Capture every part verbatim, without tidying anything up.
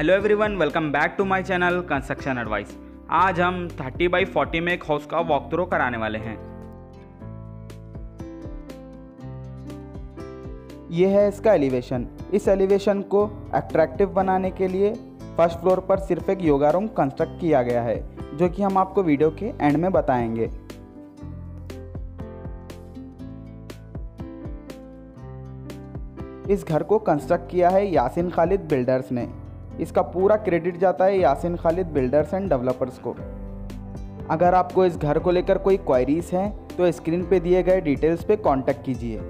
Hello everyone, welcome back to my channel construction advice. आज हम thirty by forty में एक हाउस का वॉक थ्रू कराने वाले हैं। ये है इसका एलिवेशन। इस एलिवेशन को अट्रैक्टिव बनाने के लिए फर्स्ट फ्लोर पर सिर्फ एक योगा रूम कंस्ट्रक्ट किया गया है, जो कि हम आपको वीडियो के एंड में बताएंगे। इस घर को कंस्ट्रक्ट किया है यासिन खालिद बिल्डर्स ने। इसका पूरा क्रेडिट जाता है Yasin Khalid builders and developers को। अगर आपको इस घर को लेकर कोई क्वायरीज हैं तो स्क्रीन पे दिए गए डिटेल्स पे कांटेक्ट कीजिए।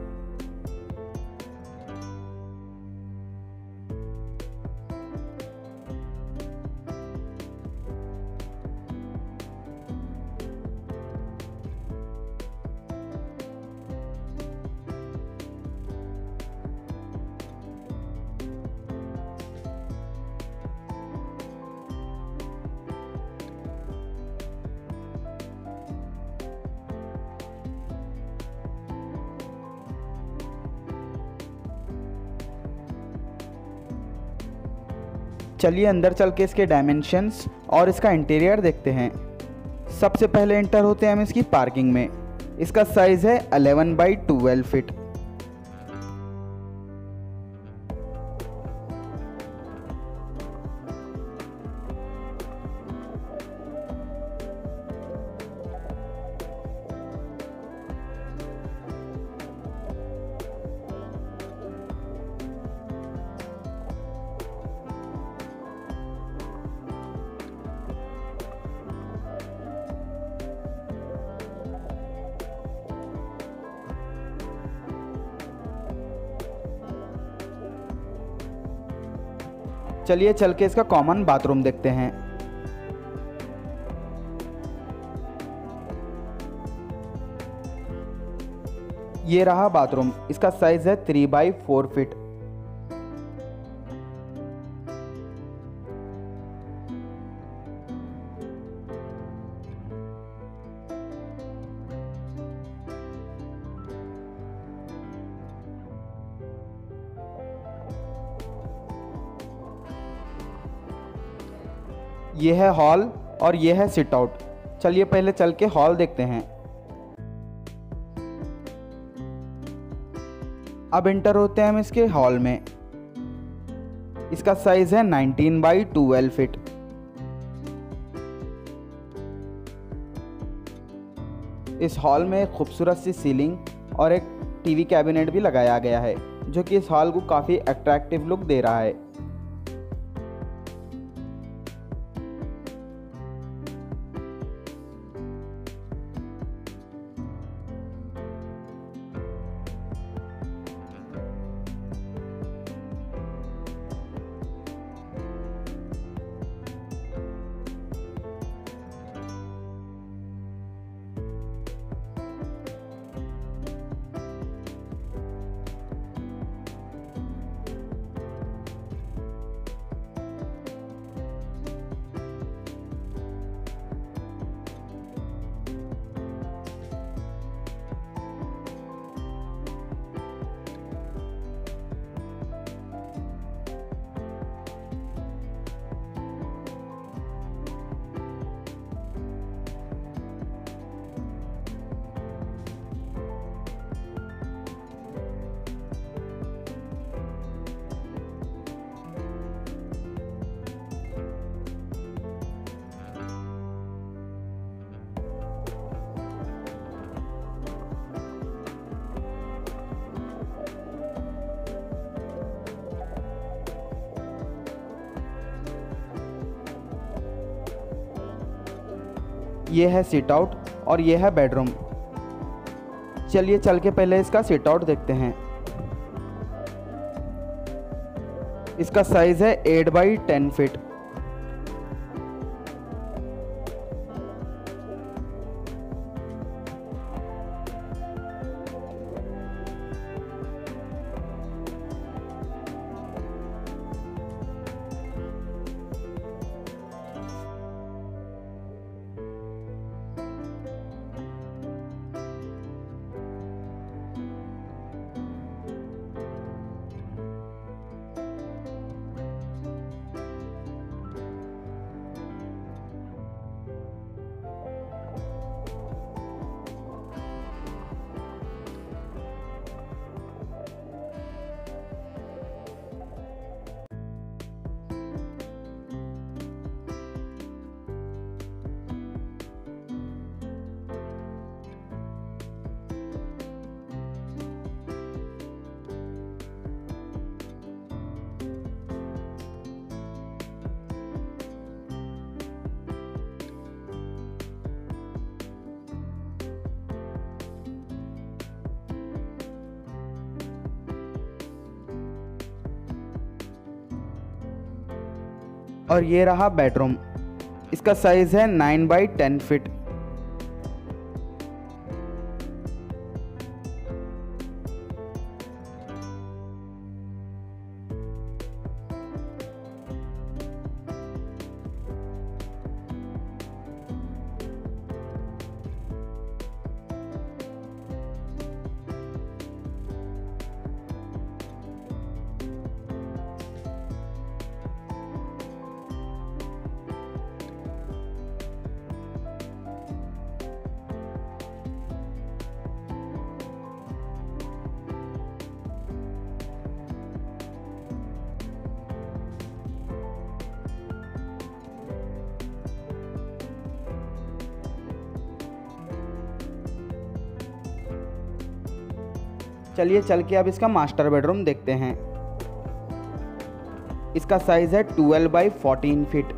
चलिए अंदर चल के इसके डायमेंशंस और इसका इंटीरियर देखते हैं। सबसे पहले एंटर होते हैं हम इसकी पार्किंग में। इसका साइज है इलेवन बाई ट्वेल्व फीट। चलिए चल के इसका कॉमन बाथरूम देखते हैं। ये रहा बाथरूम। इसका साइज है थ्री बाई फोर फीट। ये है हॉल और ये है सिट आउट। चलिए पहले चल के हॉल देखते हैं। अब एंटर होते हैं हम इसके हॉल में। इसका साइज है नाइनटीन बाई ट्वेल्व फीट। इस हॉल में एक खूबसूरत सी सीलिंग और एक टीवी कैबिनेट भी लगाया गया है, जो कि इस हॉल को काफ़ी अट्रैक्टिव लुक दे रहा है। ये है सिट आउट और ये है बेडरूम। चलिए चल के पहले इसका सिट आउट देखते हैं। इसका साइज है एट बाई टेन फीट। और ये रहा बेडरूम। इसका साइज़ है नाइन बाई टेन फिट। चलिए चल के अब इसका मास्टर बेडरूम देखते हैं। इसका साइज़ है ट्वेल्व बाई फोर्टीन फीट।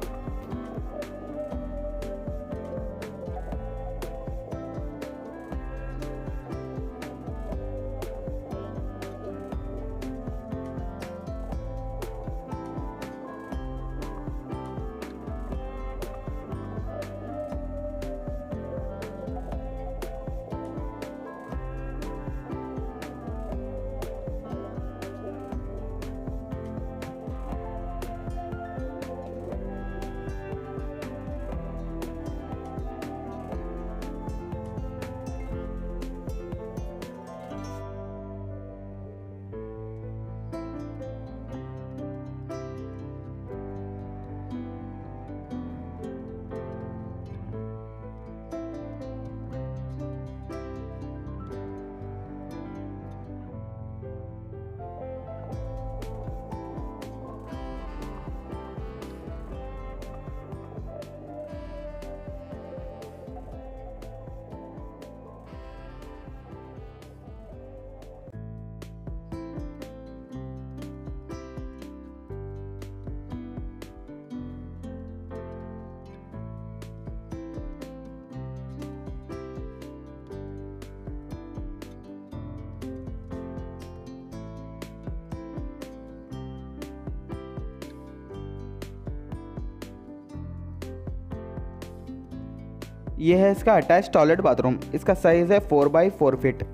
ये है इसका अटैच टॉयलेट बाथरूम। इसका साइज़ है फोर बाई फोर फीट।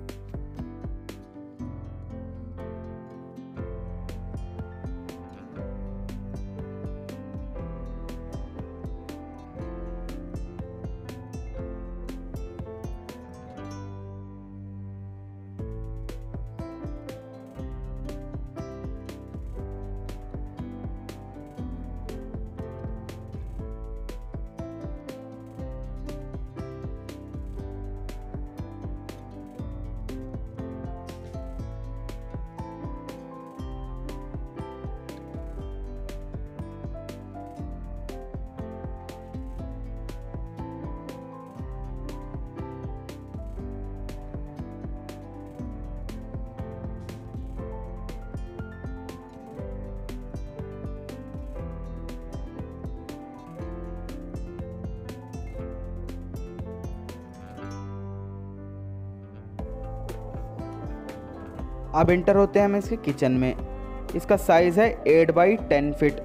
अब एंटर होते हैं हम इसके किचन में। इसका साइज़ है एट बाई टेन फिट।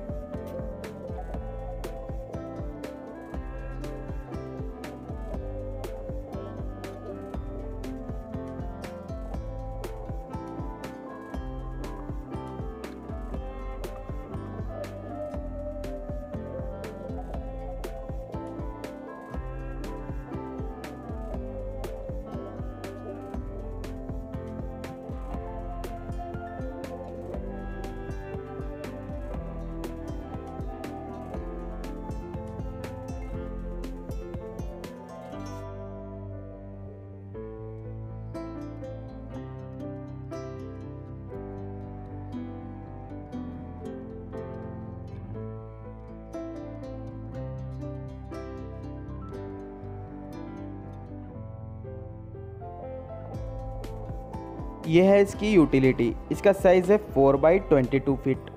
ये है इसकी यूटिलिटी। इसका साइज़ है four by twenty two feet.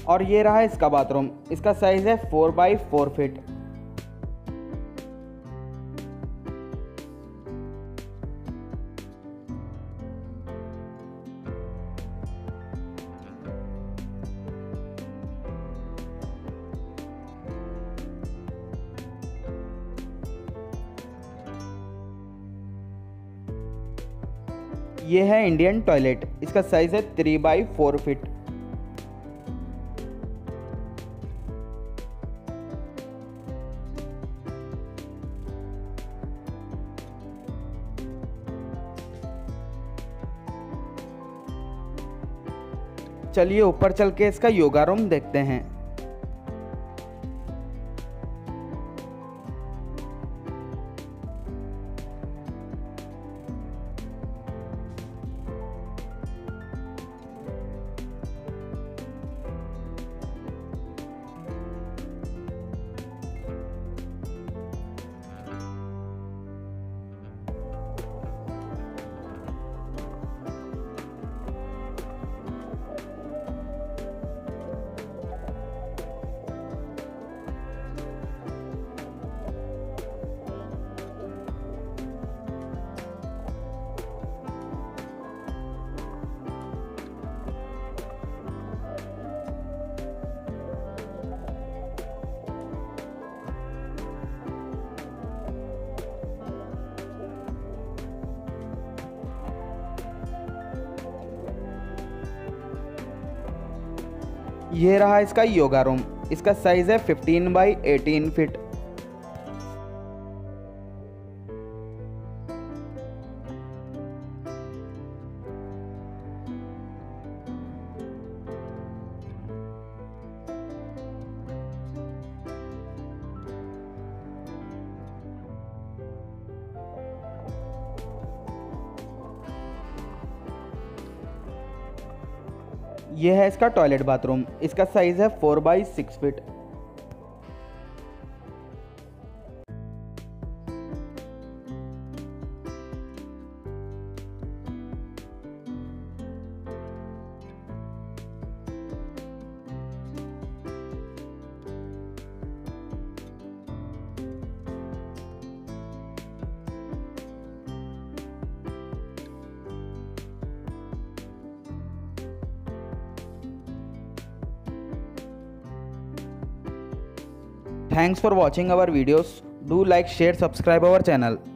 और ये रहा इसका बाथरूम। इसका साइज़ है फोर बाई फोर फीट। ये है इंडियन टॉयलेट। इसका साइज़ है थ्री बाई फोर फीट। चलिए ऊपर चल के इसका योगा रूम देखते हैं। ये रहा इसका योगा रूम। इसका साइज़ है फिफ्टीन बाई एटीन फीट। ये है इसका टॉयलेट बाथरूम। इसका साइज़ है four by six feet. Thanks for watching our videos. Do like, share, subscribe our channel.